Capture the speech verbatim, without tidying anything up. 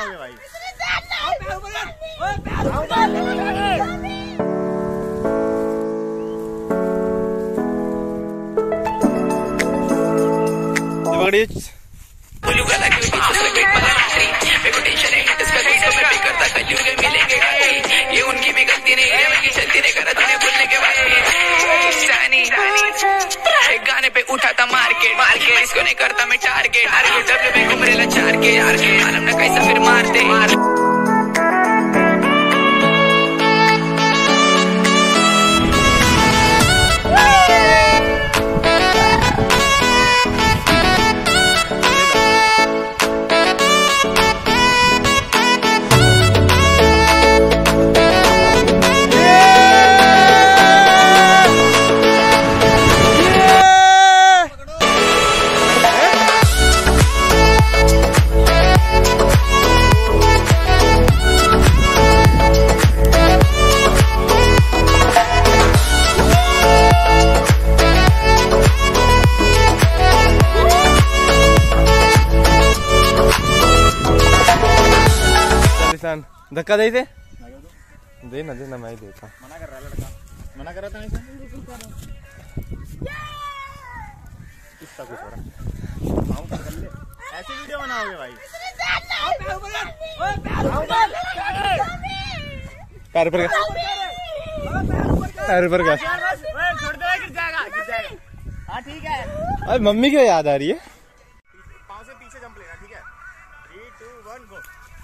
बनाओगे भाई? ये उनकी भी गलती नहीं है, मेरी गलती नहीं करा तूने बोलने के बाद। एक गाने पे उठा था मार्केट मार्केट, इसको नहीं करता मैं टारगेट टारगेट, डब्ल्यू में घुमरेला चार के मालूम ना कैसा फिर मारते मार। धक्का दे दे दे ना दे ना, मैं देता। मना कर रहा है लड़का, मना कर रहा था। किसका कुछ हो रहा है? ऐसी वीडियो बनाओगे भाई? पैर पर पैर पर का छोड़ दो, गिर जाएगा गिर जाएगा। हाँ ठीक है। अरे मम्मी क्यों याद आ रही है? पाँव से पीछे जंप लेना, ठीक है? थ्री टू वन गो।